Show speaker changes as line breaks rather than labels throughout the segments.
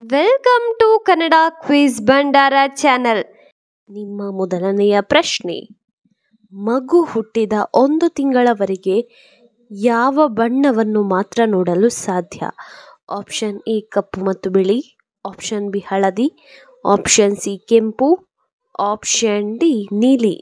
Welcome to Kannada quiz ಭಂಡಾರ channel. ನಿಮ್ಮ ಮೊದಲನೆಯ ಪ್ರಶ್ನೆ, ಮಗು ಹುಟ್ಟಿದ 1 ತಿಂಗಳವರೆಗೆ ಯಾವ ಬಣ್ಣವನ್ನು ಮಾತ್ರ ನೋಡಲು ಸಾಧ್ಯ? ಆಪ್ಷನ್ ಎ ಕಪ್ಪು ಮತ್ತು ಬಿಳಿ, ಆಪ್ಷನ್ ಬಿ ಹಳದಿ, ಆಪ್ಷನ್ ಸಿ ಕೆಂಪು, ಆಪ್ಷನ್ ಡಿ ನೀಲಿ.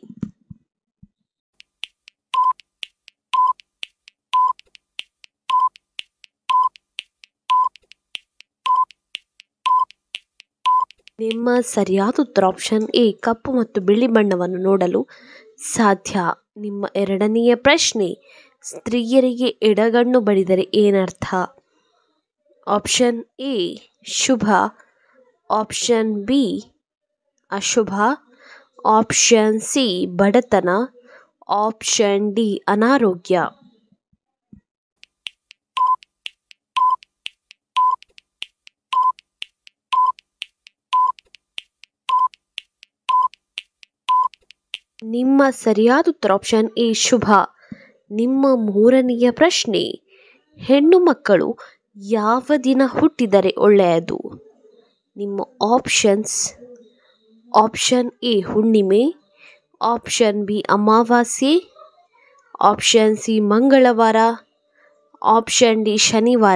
ನಿಮ್ಮ ಸರಿಯಾದ ಉತ್ತರ ಆಪ್ಷನ್ ಎ ಕಪ್ಪು ಮತ್ತು ಬಿಳಿ ಬಣ್ಣವನ್ನು ನೋಡಲು ಸಾಧ್ಯ. ನಿಮ್ಮ ಎರಡನೆಯ ಪ್ರಶ್ನೆ, ಸ್ತ್ರೀಯರಿಗೆ ಎಡಗಣ್ಣು ಬಡಿದರೆ ಏನರ್ಥ? ಆಪ್ಷನ್ ಎ ಶುಭ, ಆಪ್ಷನ್ ಬಿ ಅಶುಭ, ಆಪ್ಷನ್ ಸಿ ಬಡತನ, ಆಪ್ಷನ್ ಡಿ ಅನಾರೋಗ್ಯ. ನಿಮ್ಮ ಸರಿಯಾದ ಉತ್ತರ ಆಪ್ಷನ್ ಎ ಶುಭ. ನಿಮ್ಮ ಮೂರನೆಯ ಪ್ರಶ್ನೆ, ಹೆಣ್ಣು ಮಕ್ಕಳು ಯಾವ ದಿನ ಹುಟ್ಟಿದರೆ ಒಳ್ಳೆಯದು? ನಿಮ್ಮ ಆಪ್ಷನ್ಸ್: ಆಪ್ಷನ್ ಎ ಹುಣ್ಣಿಮೆ, ಆಪ್ಷನ್ ಬಿ ಅಮಾವಾಸ್ಯೆ, ಆಪ್ಷನ್ ಸಿ ಮಂಗಳವಾರ, ಆಪ್ಷನ್ ಡಿ ಶನಿವಾರ.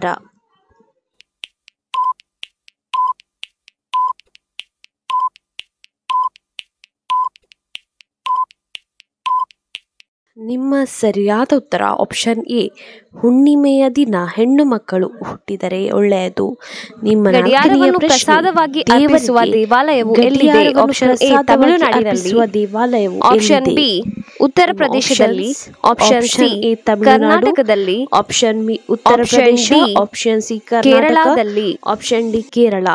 ನಿಮ್ಮ ಸರಿಯಾದ ಉತ್ತರ ಆಪ್ಷನ್ ಎ ಹುಣ್ಣಿಮೆಯ ದಿನ ಹೆಣ್ಣು ಮಕ್ಕಳು ಹುಟ್ಟಿದರೆ ಒಳ್ಳೆಯದು. ನಿಮ್ಮ
ಗಡಿಯಾರವನ್ನು ಪ್ರಸಾದವಾಗಿ ಅರ್ಪಿಸುವ ದೇವಾಲಯವು ಎಲ್ಲಿದೆ? ಆಪ್ಷನ್ ಎ ತಮಿಳುನಾಡಿನಲ್ಲಿ,
ದೇವಾಲಯವು
ಆಪ್ಷನ್ ಬಿ ಉತ್ತರ ಪ್ರದೇಶದಲ್ಲಿ, ಆಪ್ಷನ್ ಸಿ ಕರ್ನಾಟಕದಲ್ಲಿ,
option B Uttar Pradesh, option C
ಕೇರಳದಲ್ಲಿ,
ಆಪ್ಷನ್ ಡಿ ಕೇರಳ.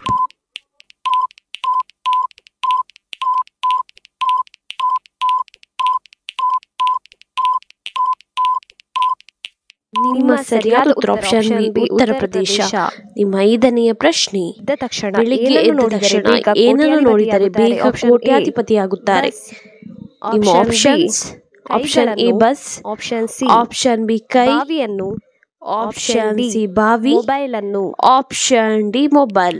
ನಿಮ್ಮ ಸರಿಯಾದ ಉತ್ತರ ಆಪ್ಷನ್ ಬಿ ಉತ್ತರ ಪ್ರದೇಶ. ನಿಮ್ಮ ಐದನೆಯ ಪ್ರಶ್ನೆ, ಬೆಳಿಗ್ಗೆ ಎದ್ದ ತಕ್ಷಣ ಏನನ್ನು ನೋಡಿದರೆ ಬೇಗ ಕೋಟ್ಯಾಧಿಪತಿಯಾಗುತ್ತಾರೆ? ನಿಮ್ಮ options: option A bus,
option C
option B ಕೈ,
ಬಾವಿಯನ್ನು,
ಆಪ್ಷನ್ ಸಿ ಬಾವಿ,
ಮೊಬೈಲ್ ಅನ್ನು,
ಆಪ್ಷನ್ ಡಿ ಮೊಬೈಲ್.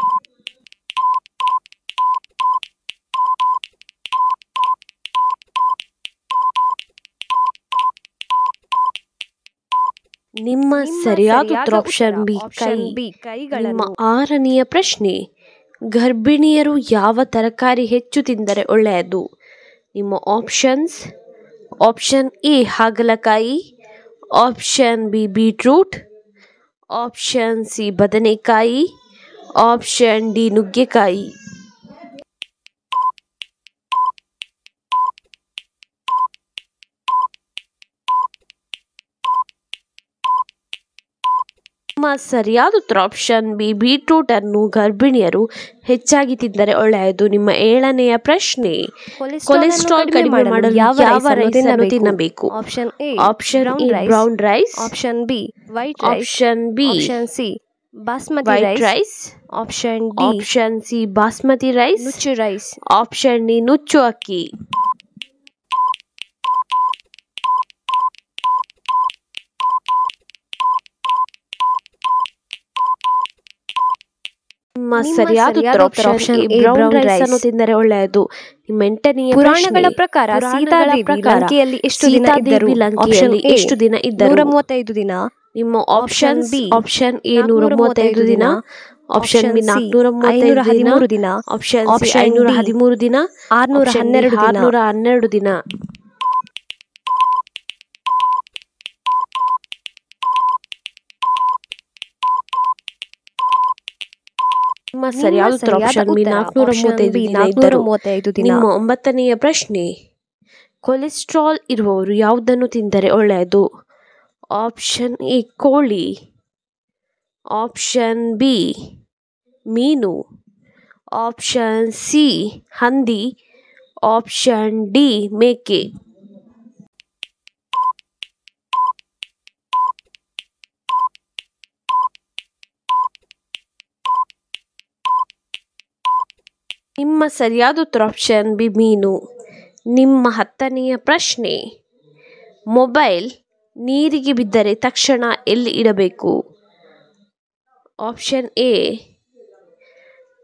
ನಿಮ್ಮ ಸರಿಯಾದ ಉತ್ತರ ಆಪ್ಷನ್ ಬಿ ಕೈ. ನಿಮ್ಮ ಆರನೆಯ ಪ್ರಶ್ನೆ, ಗರ್ಭಿಣಿಯರು ಯಾವ ತರಕಾರಿ ಹೆಚ್ಚು ತಿಂದರೆ ಒಳ್ಳೆಯದು? ನಿಮ್ಮ ಆಪ್ಷನ್ಸ್: ಆಪ್ಷನ್ ಎ ಹಾಗಲಕಾಯಿ, option B beetroot, option C ಬದನೆಕಾಯಿ, ಆಪ್ಷನ್ ಡಿ ನುಗ್ಗೆಕಾಯಿ. ನಿಮ್ಮ ಸರಿಯಾದ ಉತ್ತರ ಆಪ್ಷನ್ ಬಿ ಬೀಟ್ರೂಟ್ ಅನ್ನು ಗರ್ಭಿಣಿಯರು ಹೆಚ್ಚಾಗಿ ತಿಂದರೆ ಒಳ್ಳೆಯದು. ನಿಮ್ಮ ಏಳನೆಯ ಪ್ರಶ್ನೆ, ಕೊಲೆಸ್ಟ್ರಾಲ್ ಕಡಿಮೆ ಮಾಡಲು ಯಾವ ರೈಸ್ ಅನ್ನು ತಿನ್ನಬೇಕು?
Option A
option A brown rice,
option B white rice,
option B
option C basmati
white rice,
option D
option C basmati rice,
ನುಚ್ಚು ರೈಸ್,
ಆಪ್ಷನ್ ಡಿ ನುಚ್ಚು ಅಕ್ಕಿ. ನಿಮ್ಮ ಸರಿಯಾದ ಉತ್ತರ ಆಪ್ಷನ್ ಎ ಬ್ರೌನ್ ರೈಸ್ ಅನ್ನು ತಿಂದರೆ ಒಳ್ಳೆಯದು. ನಿಮ್ಮ ಎಂಟನೆಯ
ಪುರಾಣಗಳ ಪ್ರಕಾರ ಸೀತಾದೇವಿ ಲಂಕೆಯಲ್ಲಿ ಎಷ್ಟು ದಿನ ಇದ್ದರು?
ಲಂಕೆಯಲ್ಲಿ ಎಷ್ಟು ದಿನ ಇದ್ದರು?
135 ದಿನ.
ನಿಮ್ಮ ಆಪ್ಷನ್ ಬಿ ಆಪ್ಷನ್ ಎ 135 ದಿನ, ಆಪ್ಷನ್ ಬಿ 413
ದಿನ,
ಆಪ್ಷನ್ ಸಿ 513 ದಿನ, 612 ದಿನ. ನಿಮ್ಮ ಸರಿಯಾದ ಉತ್ತರ ಆಪ್ಷನ್ ಬಿ 435 ದಿನ. ನಿಮ್ಮ ಒಂಬತ್ತನೆಯ ಪ್ರಶ್ನೆ, ಕೊಲೆಸ್ಟ್ರಾಲ್ ಇರುವವರು ಯಾವುದನ್ನು ತಿಂದರೆ ಒಳ್ಳೆಯದು? ಆಪ್ಷನ್ ಎ ಕೋಳಿ, ಆಪ್ಷನ್ ಬಿ ಮೀನು, ಆಪ್ಷನ್ ಸಿ ಹಂದಿ, ಆಪ್ಷನ್ ಡಿ ಮೇಕೆ. ನಿಮ್ಮ ಸರಿಯಾದ ಉತ್ತರ ಆಪ್ಷನ್ ಬಿ ಮೀನು. ನಿಮ್ಮ 10ನೆಯ ಪ್ರಶ್ನೆ, ಮೊಬೈಲ್ ನೀರಿಗೆ ಬಿದ್ದರೆ ತಕ್ಷಣ ಎಲ್ಲಿ ಇಡಬೇಕು? ಆಪ್ಷನ್ ಎ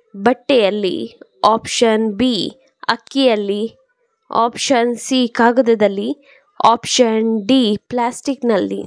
ಬಟ್ಟೆಯಲ್ಲಿ, ಆಪ್ಷನ್ ಬಿ ಅಕ್ಕಿಯಲ್ಲಿ, ಆಪ್ಷನ್ ಸಿ ಕಾಗದದಲ್ಲಿ, ಆಪ್ಷನ್ ಡಿ ಪ್ಲಾಸ್ಟಿಕ್ನಲ್ಲಿ.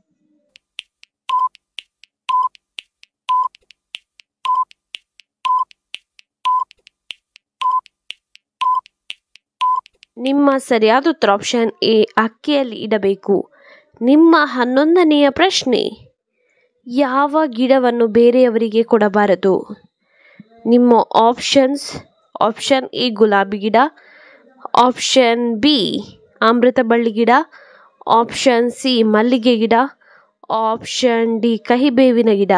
ನಿಮ್ಮ ಸರಿಯಾದ ಉತ್ತರ ಆಪ್ಷನ್ ಎ ಅಕ್ಕಿಯಲ್ಲಿ ಇಡಬೇಕು. ನಿಮ್ಮ 11ನೆಯ ಪ್ರಶ್ನೆ, ಯಾವ ಗಿಡವನ್ನು ಬೇರೆಯವರಿಗೆ ಕೊಡಬಾರದು? ನಿಮ್ಮ ಆಪ್ಷನ್ಸ್: ಆಪ್ಷನ್ ಎ ಗುಲಾಬಿ ಗಿಡ, ಆಪ್ಷನ್ ಬಿ ಅಮೃತಬಳ್ಳಿ ಗಿಡ, ಆಪ್ಷನ್ ಸಿ ಮಲ್ಲಿಗೆ ಗಿಡ, ಆಪ್ಷನ್ ಡಿ ಕಹಿಬೇವಿನ ಗಿಡ.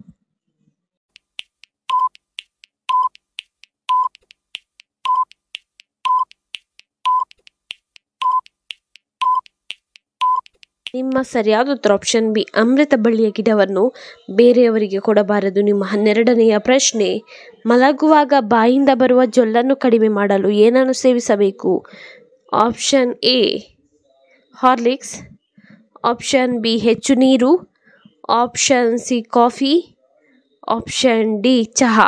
ನಿಮ್ಮ ಸರಿಯಾದ ಉತ್ತರ ಆಪ್ಷನ್ ಬಿ ಅಮೃತ ಬಳ್ಳಿಯ ಗಿಡವನ್ನು ಬೇರೆಯವರಿಗೆ ಕೊಡಬಾರದು. ನಿಮ್ಮ 12ನೆಯ ಪ್ರಶ್ನೆ, ಮಲಗುವಾಗ ಬಾಯಿಂದ ಬರುವ ಜೊಲ್ಲನ್ನು ಕಡಿಮೆ ಮಾಡಲು ಏನನ್ನು ಸೇವಿಸಬೇಕು? Option A Horlicks, option B ಹೆಚ್ಚು ನೀರು, option C coffee, option D ಚಹಾ.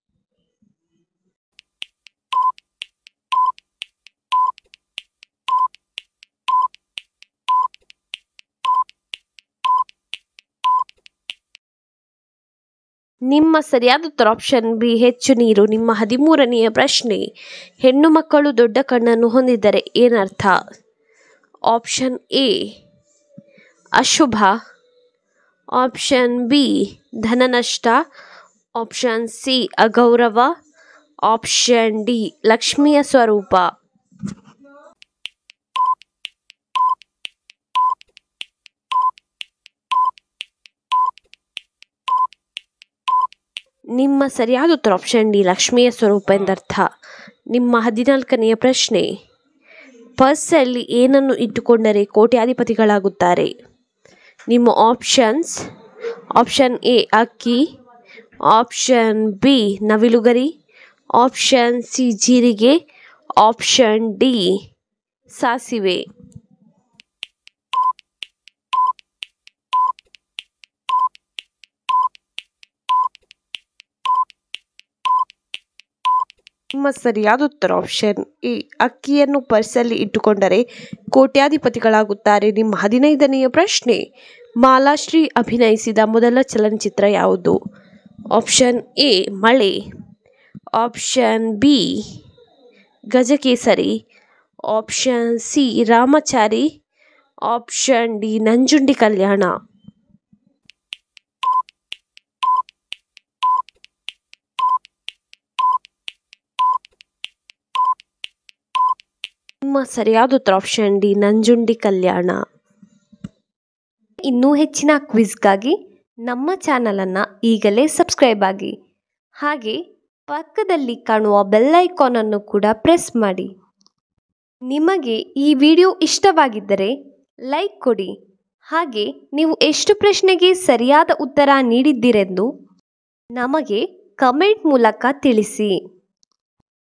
ನಿಮ್ಮ ಸರಿಯಾದ ಉತ್ತರ ಆಪ್ಷನ್ ಬಿ ಹೆಚ್ಚು ನೀರು. ನಿಮ್ಮ 13ನೆಯ ಪ್ರಶ್ನೆ, ಹೆಣ್ಣು ಮಕ್ಕಳು ದೊಡ್ಡ ಕಣ್ಣನ್ನು ಹೊಂದಿದ್ದರೆ ಏನರ್ಥ? ಆಪ್ಷನ್ ಎ ಅಶುಭ, ಆಪ್ಷನ್ ಬಿ ಧನನಷ್ಟ, ಆಪ್ಷನ್ ಸಿ ಅಗೌರವ, ಆಪ್ಷನ್ ಡಿ ಲಕ್ಷ್ಮಿಯ ಸ್ವರೂಪ. ನಿಮ್ಮ ಸರಿಯಾದ ಉತ್ತರ ಆಪ್ಷನ್ ಡಿ ಲಕ್ಷ್ಮಿಯ ಸ್ವರೂಪ ಎಂದರ್ಥ. ನಿಮ್ಮ 14ನೆಯ ಪ್ರಶ್ನೆ, ಪರ್ಸಲ್ಲಿ ಏನನ್ನು ಇಟ್ಟುಕೊಂಡರೆ ಕೋಟ್ಯಾಧಿಪತಿಗಳಾಗುತ್ತಾರೆ? ನಿಮ್ಮ ಆಪ್ಷನ್ಸ್: ಆಪ್ಷನ್ ಎ ಅಕ್ಕಿ, ಆಪ್ಷನ್ ಬಿ ನವಿಲುಗರಿ, ಆಪ್ಷನ್ ಸಿ ಜೀರಿಗೆ, ಆಪ್ಷನ್ ಡಿ ಸಾಸಿವೆ. ನಿಮ್ಮ ಸರಿಯಾದ ಉತ್ತರ ಆಪ್ಷನ್ ಎ ಅಕ್ಕಿಯನ್ನು ಪರ್ಸಲ್ಲಿ ಇಟ್ಟುಕೊಂಡರೆ ಕೋಟ್ಯಾಧಿಪತಿಗಳಾಗುತ್ತಾರೆ. ನಿಮ್ಮ 15ನೆಯ ಪ್ರಶ್ನೆ, ಮಾಲಾಶ್ರೀ ಅಭಿನಯಿಸಿದ ಮೊದಲ ಚಲನಚಿತ್ರ ಯಾವುದು? Option A Male, option B Gajakesari, option C Ramachari, option D Nanjundi Kalyana. ನಿಮ್ಮ ಸರಿಯಾದ ಉತ್ತರ ಆಪ್ಷನ್ ಡಿ ನಂಜುಂಡಿ ಕಲ್ಯಾಣ.
ಇನ್ನೂ ಹೆಚ್ಚಿನ ಕ್ವಿಜ್ಗಾಗಿ ನಮ್ಮ ಚಾನಲನ್ನು ಈಗಲೇ ಸಬ್ಸ್ಕ್ರೈಬ್ ಆಗಿ, ಹಾಗೆ ಪಕ್ಕದಲ್ಲಿ ಕಾಣುವ ಬೆಲ್ ಐಕಾನ್ ಅನ್ನು ಕೂಡ ಪ್ರೆಸ್ ಮಾಡಿ. ನಿಮಗೆ ಈ ವಿಡಿಯೋ ಇಷ್ಟವಾಗಿದ್ದರೆ ಲೈಕ್ ಕೊಡಿ, ಹಾಗೆ ನೀವು ಎಷ್ಟು ಪ್ರಶ್ನೆಗೆ ಸರಿಯಾದ ಉತ್ತರ ನೀಡಿದ್ದೀರೆಂದು ನಮಗೆ ಕಮೆಂಟ್ ಮೂಲಕ ತಿಳಿಸಿ.